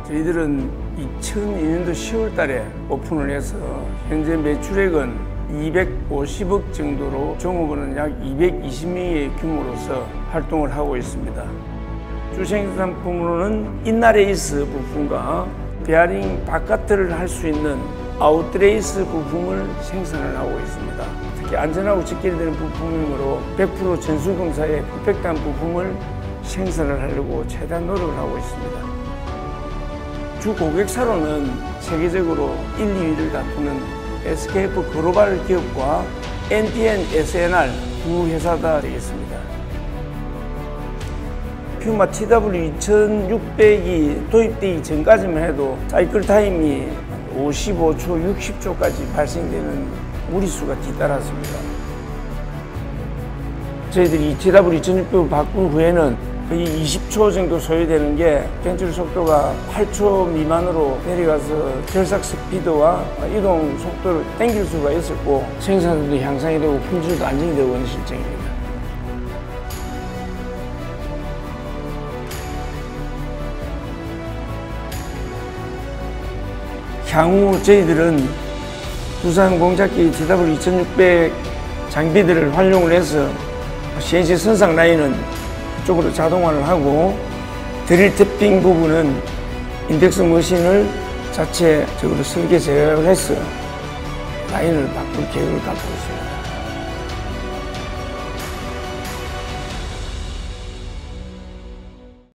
저희들은 2002년도 10월 달에 오픈을 해서 현재 매출액은 250억 정도로 종업원은 약 220명의 규모로서 활동을 하고 있습니다. 주 생산품으로는 인날레이스 부품과 베어링 바깥을 할 수 있는 아웃레이스 부품을 생산을 하고 있습니다. 특히 안전하고 직결되는 부품이므로 100% 전수검사에 퍼펙트한 부품을 생산을 하려고 최대한 노력을 하고 있습니다. 주 고객사로는 세계적으로 1, 2위를 다투는 SKF 글로벌 기업과 NTN SNR 두 회사가 되겠습니다. 퓨마 TW2600이 도입되기 전까지만 해도 사이클 타임이 55초, 60초까지 발생되는 무리수가 뒤따랐습니다. 저희들이 TW2600을 바꾼 후에는 거의 20초 정도 소요되는 게 벤출 속도가 8초 미만으로 내려가서 결삭 스피드와 이동 속도를 당길 수가 있었고 생산도 향상이 되고 품질도 안정이 되고 있는 실정입니다. 향후 저희들은 두산 공작기 TW2600 장비들을 활용을 해서 CNC 선상 라인은 쪽으로 자동화를 하고 드릴 탭핑 부분은 인덱스 머신을 자체적으로 설계 제작을 해서 라인을 바꿀 계획을 갖고 있습니다.